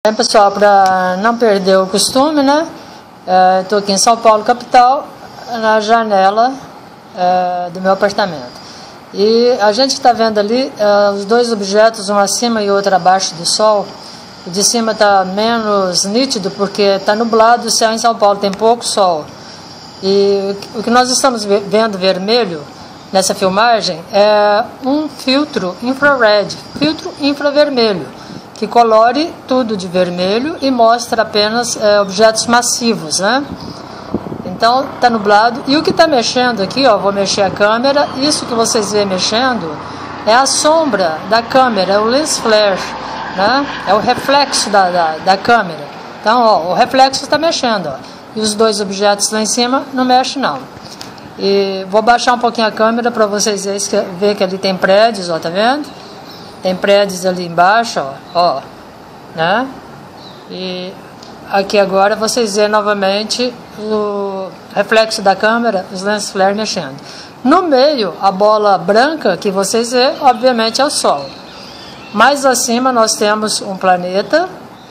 Pessoal, para não perder o costume, né? Estou aqui em São Paulo, capital, na janela do meu apartamento. E a gente está vendo ali os dois objetos, um acima e outro abaixo do sol. O de cima está menos nítido porque está nublado, o céu em São Paulo tem pouco sol. E o que nós estamos vendo vermelho nessa filmagem é um filtro infrared, filtro infravermelho, que colore tudo de vermelho e mostra apenas objetos massivos, né? Então está nublado. E o que está mexendo aqui, ó, vou mexer a câmera. Isso que vocês veem mexendo é a sombra da câmera, é o lens flare, né? É o reflexo da câmera. Então, ó, o reflexo está mexendo, ó. E os dois objetos lá em cima não mexem não. E vou baixar um pouquinho a câmera para vocês verem que ali tem prédios, ó, tá vendo? Tem prédios ali embaixo, ó, né? E aqui agora vocês veem novamente o reflexo da câmera, os lens flare mexendo. No meio, a bola branca que vocês veem, obviamente é o Sol. Mais acima nós temos um planeta,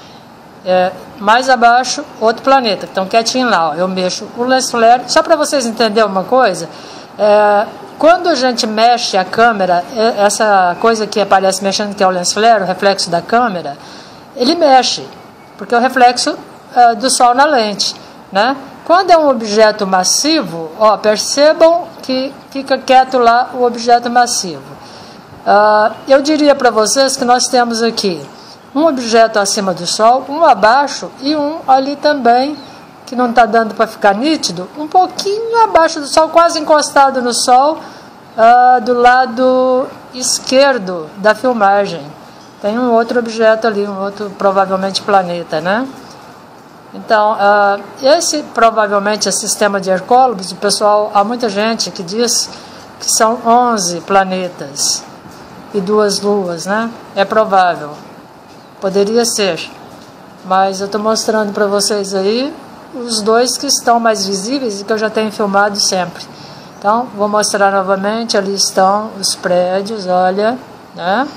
mais abaixo outro planeta, que estão quietinho lá, ó. Eu mexo o lens flare, só para vocês entenderem uma coisa, quando a gente mexe a câmera, essa coisa que aparece mexendo, que é o lens flare, o reflexo da câmera, ele mexe, porque é o reflexo do sol na lente, né? Quando é um objeto massivo, ó, percebam que fica quieto lá o objeto massivo. Eu diria para vocês que nós temos aqui um objeto acima do sol, um abaixo e um ali também, que não está dando para ficar nítido, um pouquinho abaixo do sol, quase encostado no sol, do lado esquerdo da filmagem. Tem um outro objeto ali, um outro provavelmente planeta, né? Então, esse provavelmente é sistema de Hercólogos. O pessoal, há muita gente que diz que são 11 planetas e 2 luas, né? É provável, poderia ser, mas eu estou mostrando para vocês aí os dois que estão mais visíveis e que eu já tenho filmado sempre. Então, vou mostrar novamente, ali estão os prédios, olha, né?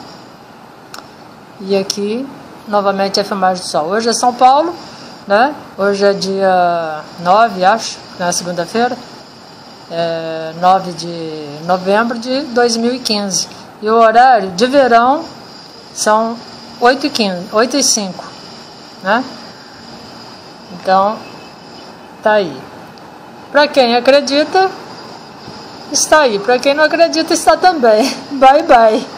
E aqui, novamente, a filmagem do sol. Hoje é São Paulo, né? Hoje é dia 9, acho, na segunda-feira, 9 de novembro de 2015. E o horário de verão são 8h15, 8h05, né? Então, tá aí. Para quem acredita, está aí. Para quem não acredita, está também. Bye, bye.